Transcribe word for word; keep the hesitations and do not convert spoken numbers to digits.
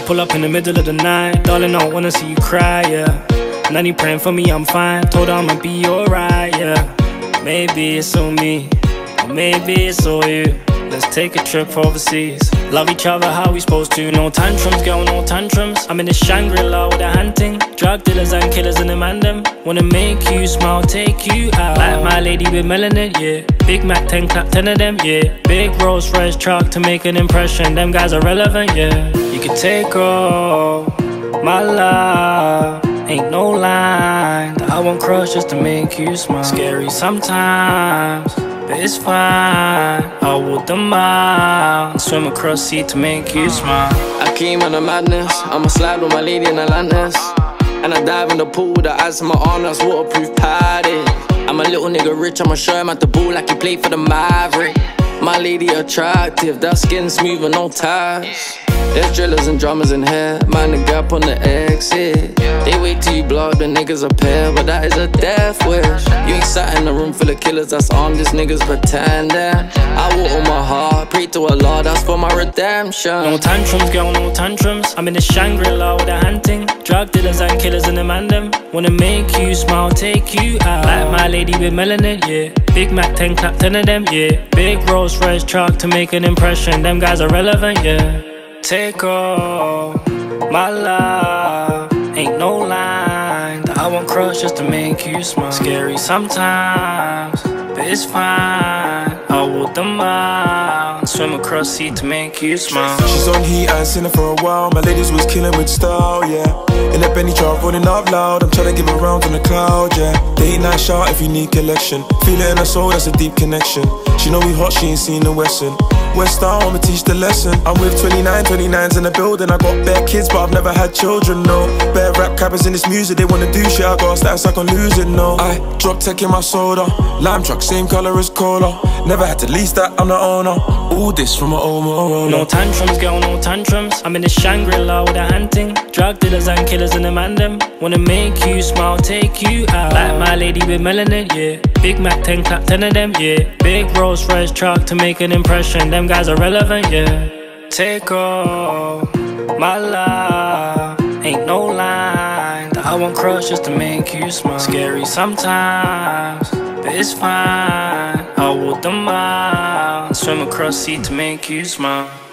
pull up in the middle of the night. Darling, I don't wanna see you cry, yeah. Nanny praying for me, I'm fine. Told her I'ma be alright, yeah. Maybe it's on me, or maybe it's all you. Let's take a trip overseas. Love each other how we supposed to. No tantrums, girl, no tantrums. I'm in the Shangri-La with a hunting. Drug dealers and killers in the mandem. Wanna make you smile, take you out. Like my lady with melanin, yeah. Big Mac ten, clap ten of them, yeah. Big Rolls-Royce truck to make an impression. Them guys are relevant, yeah. You can take all my love. Ain't no line that I won't cross just to make you smile. Scary sometimes, but it's fine. I walk the mile and swim across sea to make you smile. I came on a madness. I'ma slide with my lady in Atlantis. And I dive in the pool with the ice in my arm, that's waterproof padded. I'm a little nigga rich, I'ma show him at the ball like he played for the Maverick. My lady attractive, that skin smooth and no ties. There's drillers and drummers in here, mind the gap on the exit. They wait till you blow up, the niggas a pair, but that is a death wish. You ain't sat in a room full of killers that's armed, this niggas pretending. I walk on my heart, pray to Allah, that's for my redemption. No tantrums, girl, no tantrums. I'm in the Shangri-La with a hunting. Drug dealers and killers in the mandem. Wanna make you smile, take you out. Like my lady with melanin, yeah. Big Mac ten, clap ten of them, yeah. Big Rolls-Royce truck to make an impression. Them guys are relevant, yeah. Take all my love. Ain't no line that I won't cross just to make you smile. Scary sometimes, but it's fine. I walk the mile and swim across sea to make you smile. She's on heat, I ain't seen her for a while. My ladies was killing with style, yeah. In that Benny truck running up loud, I'm tryna give her rounds on the cloud, yeah. Late night shout if you need collection. Feel it in her soul, that's a deep connection. She know we hot, she ain't seen the Western. West Star, I'ma teach the lesson. I'm with twenty-nine, twenty-nines in the building. I got bare kids, but I've never had children, no. Bare rap cappers in this music, they wanna do shit. I got stats like I'm losing, no. I drop tech in my soda. Lime truck, same color as cola. Never had to lease that, I'm the owner. All this from my old Motorola. No tantrums, girl, no tantrums. I'm in the Shangri-La with a hunting. Drug dealers and killers in the mandem. Wanna make you smile, take you out. Like my lady with melanin, yeah. Big Mac ten, clap ten of them, yeah. Big Rolls-Royce truck to make an impression. Them guys are relevant, yeah. Take all my love. Ain't no line that I won't cross just to make you smile. Scary sometimes, but it's fine. I walk the mile and swim across sea to make you smile.